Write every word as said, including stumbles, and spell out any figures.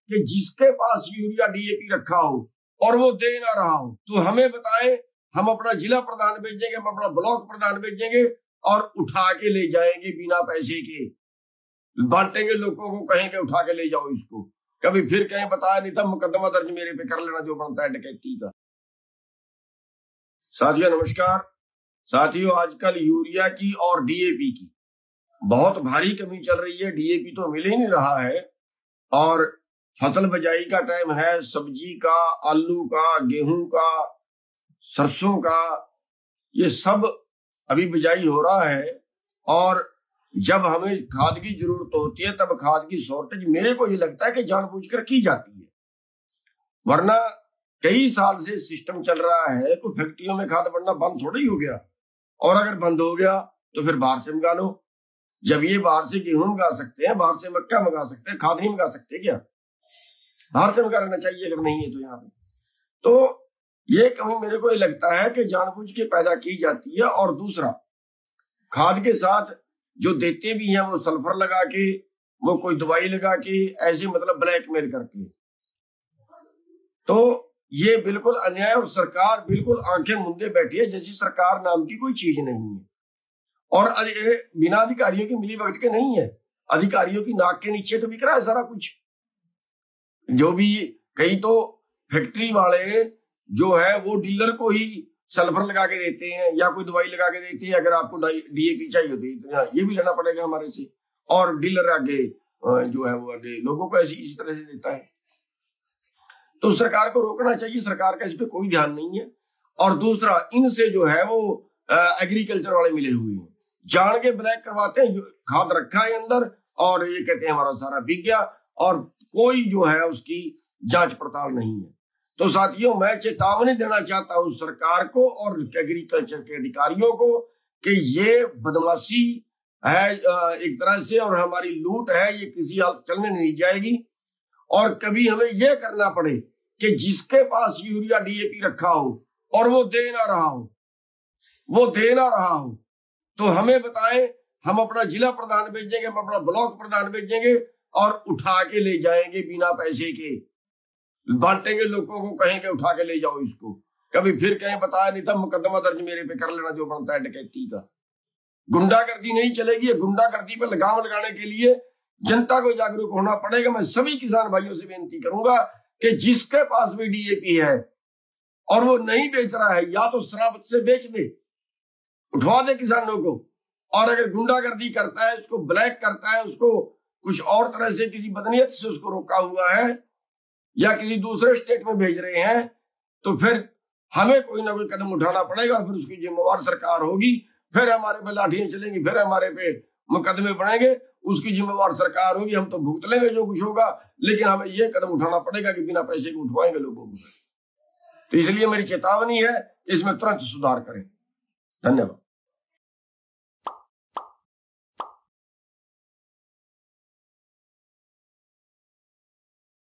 कि जिसके पास urea DAP रखा हो और वो दे ना रहा हो तो हमें बताएं, हम अपना जिला प्रधान भेजेंगे, हम अपना ब्लॉक प्रधान भेजेंगे और उठा के ले जाएंगे बिना पैसे के, बांटेंगे लोगों को, कहेंगे उठा के ले जाओ इसको। कभी फिर कहीं बताया नहीं था, मुकदमा दर्ज मेरे पे कर लेना जो बनता है डकैती का। साथियों नमस्कार। साथियों आजकल यूरिया की और डीएपी की बहुत भारी कमी चल रही है। डीएपी तो मिल ही नहीं रहा है और फसल बिजाई का टाइम है, सब्जी का, आलू का, गेहूं का, सरसों का, ये सब अभी बिजाई हो रहा है और जब हमें खाद की जरूरत होती है तब खाद की शॉर्टेज मेरे को ये लगता है कि जानबूझकर की जाती है, वरना कई साल से सिस्टम चल रहा है। कोई फैक्ट्रियों में खाद बनना बंद थोड़ा ही हो गया, और अगर बंद हो गया तो फिर बाहर से मंगा लो। जब ये बाहर से गेहूं मंगा सकते हैं, बाहर से मक्का मंगा सकते हैं, खाद नहीं मंगा सकते क्या? बाहर से मंगा लेना चाहिए अगर नहीं है तो। यहाँ पे तो ये कमी मेरे को ये लगता है कि जानबूझ के पैदा की जाती है। और दूसरा, खाद के साथ जो देते भी हैं वो सल्फर लगा के, वो कोई दवाई लगा के, ऐसे मतलब ब्लैकमेल करके, तो ये बिल्कुल अन्याय। और सरकार बिल्कुल आंखें मूंदे बैठी है, जैसी सरकार नाम की कोई चीज नहीं है। और बिना अधिकारियों की मिली भगत के नहीं है, अधिकारियों की नाक के नीचे तो बिक रहा है सारा कुछ। जो भी कई तो फैक्ट्री वाले जो है वो डीलर को ही सल्फर लगा के देते हैं या कोई दवाई लगा के देते हैं, अगर आपको डीएपी चाहिए तो ये भी लेना पड़ेगा हमारे से, और डीलर आगे जो है वो आगे लोगों को ऐसी इसी तरह से देता है। तो सरकार को रोकना चाहिए, सरकार का इस पे कोई ध्यान नहीं है। और दूसरा, इनसे जो है वो एग्रीकल्चर वाले मिले हुए हैं, जान के ब्लैक करवाते हैं, खाद रखा है अंदर और ये कहते हैं हमारा सारा बिक गया, और कोई जो है उसकी जांच पड़ताल नहीं है। तो साथियों मैं चेतावनी देना चाहता हूं सरकार को और एग्रीकल्चर के अधिकारियों को कि ये बदमाशी है एक तरह से और हमारी लूट है, ये किसी हाल चलने नहीं जाएगी। और कभी हमें यह करना पड़े कि जिसके पास यूरिया डीएपी रखा हो और वो दे ना रहा हो वो दे ना रहा हो तो हमें बताएं, हम अपना जिला प्रधान भेजेंगे, हम अपना ब्लॉक प्रधान भेजेंगे और उठा के ले जाएंगे बिना पैसे के, बांटेंगे लोगों को, कहेंगे उठा के ले जाओ इसको। कभी फिर कहीं बताया नहीं था, मुकदमा दर्ज मेरे पे कर लेना जो बनता है डकैती का। गुंडागर्दी नहीं चलेगी। गुंडागर्दी पर लगाम लगाने के लिए जनता को जागरूक होना पड़ेगा। मैं सभी किसान भाइयों से बेनती करूंगा कि जिसके पास भी डीएपी है और वो नहीं बेच रहा है, या तो शराब से बेच दे, उठवा दे किसानों को, और अगर गुंडागर्दी करता है, उसको ब्लैक करता है, उसको कुछ और तरह से किसी बदनीयत से उसको रोका हुआ है या किसी दूसरे स्टेट में भेज रहे हैं, तो फिर हमें कोई ना कोई कदम उठाना पड़ेगा। फिर उसकी जिम्मेवार सरकार होगी, फिर हमारे पे लाठियां चलेंगी, फिर हमारे पे मुकदमे बढ़ेंगे, उसकी जिम्मेवार सरकार होगी। हम तो भुगत लेंगे जो कुछ होगा, लेकिन हमें यह कदम उठाना पड़ेगा कि बिना पैसे के उठवाएंगे लोगों को। तो इसलिए मेरी चेतावनी है, इसमें तुरंत सुधार करें। धन्यवाद।